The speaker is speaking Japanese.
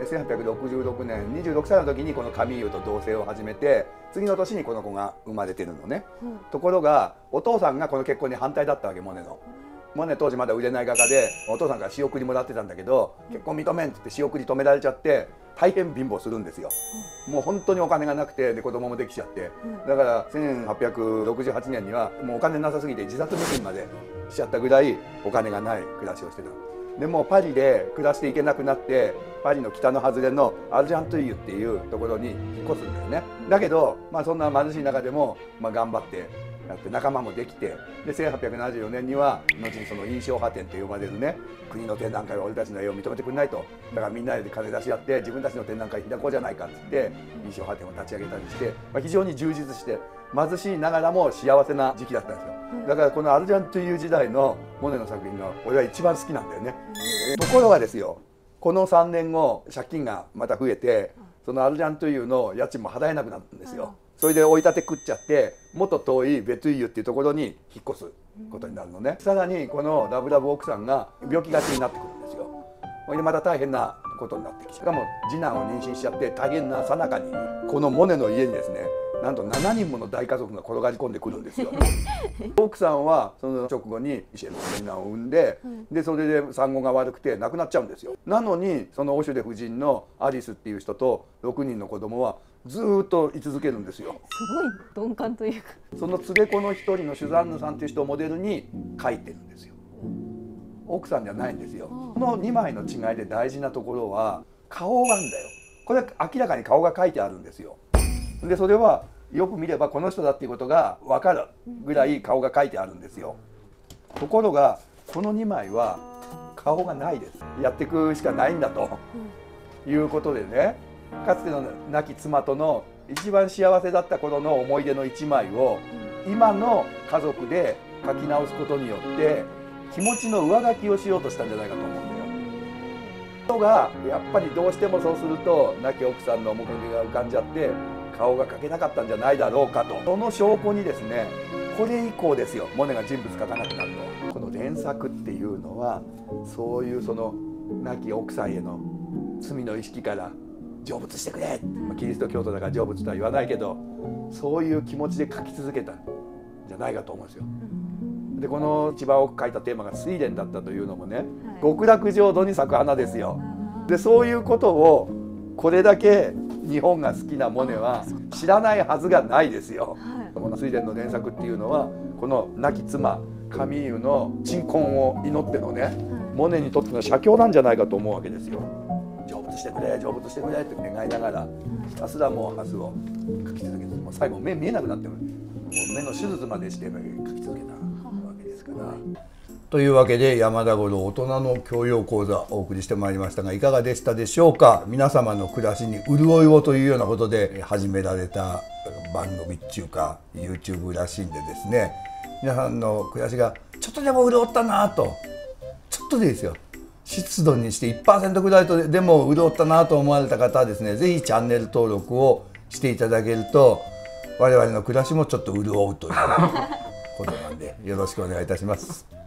1866年26歳の時にこのカミーユと同棲を始めて、次の年にこの子が生まれてるのね、ところがお父さんがこの結婚に反対だったわけ。モネの。モネ当時まだ売れない画家で、お父さんから仕送りもらってたんだけど、結婚認めんって言って仕送り止められちゃって大変貧乏するんですよ。もう本当にお金がなくて、で子供もできちゃって、だから1868年にはもうお金なさすぎて自殺未遂までしちゃったぐらいお金がない暮らしをしてた。でもうパリで暮らしていけなくなって、パリの北の外れのアルジャントゥイユっていうところに引っ越すんだよね。だけど、そんな貧しい中でも、頑張ってやって仲間もできて、で1874年には後にその印象派展と呼ばれるね、国の展覧会は俺たちの絵を認めてくれないと、だからみんなで金出し合って自分たちの展覧会開こうじゃないかって言って印象派展を立ち上げたりして、非常に充実して貧しいながらも幸せな時期だったんですよ。だからこのアルジャントゥイユ時代のモネの作品が俺は一番好きなんだよね。ところがですよ、この3年後借金がまた増えて、そのアルジャントゥイユの家賃も払えなくなるんですよ。それで追い立て食っちゃって、もっと遠いベトゥイユっていうところに引っ越すことになるのね。さらにこのラブラブ奥さんが病気がちになってくるんですよ。それでまた大変なことになってきて、しかも次男を妊娠しちゃって大変な最中に、このモネの家にですね、なんと7人もの大家族が転がり込んでくるんですよ。奥さんはその直後にミシェルの次男を産んで、それで産後が悪くて亡くなっちゃうんですよ。なのにそのオシュデ夫人のアリスっていう人と6人の子供はずーっと居続けるんですよ。 すごい鈍感というか、 その連れ子の一人のシュザンヌさんっていう人をモデルに描いてるんですよ。奥さんじゃないんですよ。この2枚の違いで大事なところは顔があるんだよ。これは明らかに顔が描いてあるんですよ。でそれはよく見ればこの人だっていうことが分かるぐらい顔が描いてあるんですよ。ところがこの2枚は顔がないです。やっていくしかないんだということでね、かつての亡き妻との一番幸せだった頃の思い出の1枚を今の家族で描き直すことによって気持ちの上書きをしようとしたんじゃないかと思うんだよ。人がやっぱりどうしてもそうすると亡き奥さんの面影が浮かんじゃって顔が描けなかったんじゃないだろうかと。その証拠にですね、これ以降ですよ、モネが人物描かなくなるの。この連作っていうのはそういうその亡き奥さんへの罪の意識から成仏してくれ、キリスト教徒だから成仏とは言わないけど、そういう気持ちで描き続けたんじゃないかと思うんですよ。でこの一番多く描いたテーマが睡蓮だったというのもね、極楽浄土に咲く花ですよ。でそういうことをこれだけ日本が好きなモネは知らないはずがないですよ。この睡蓮の連作っていうのはこの亡き妻カミーユの鎮魂を祈ってのね、モネにとっての写経なんじゃないかと思うわけですよ。成仏してくれ成仏してくれって願いながらひたすらもうハスを描き続けて、もう最後目見えなくなってもう目の手術までして描き続けたわけですから。というわけで山田五郎大人の教養講座お送りしてまいりましたが、いかがでしたでしょうか。皆様の暮らしに潤いをというようなことで始められた番組っていうか YouTube らしいんでですね、皆さんの暮らしがちょっとでも潤ったなと、ちょっとでいいですよ、湿度にして 1% ぐらいでも潤ったなと思われた方はですね、ぜひチャンネル登録をしていただけると我々の暮らしもちょっと潤うということなんでよろしくお願いいたします。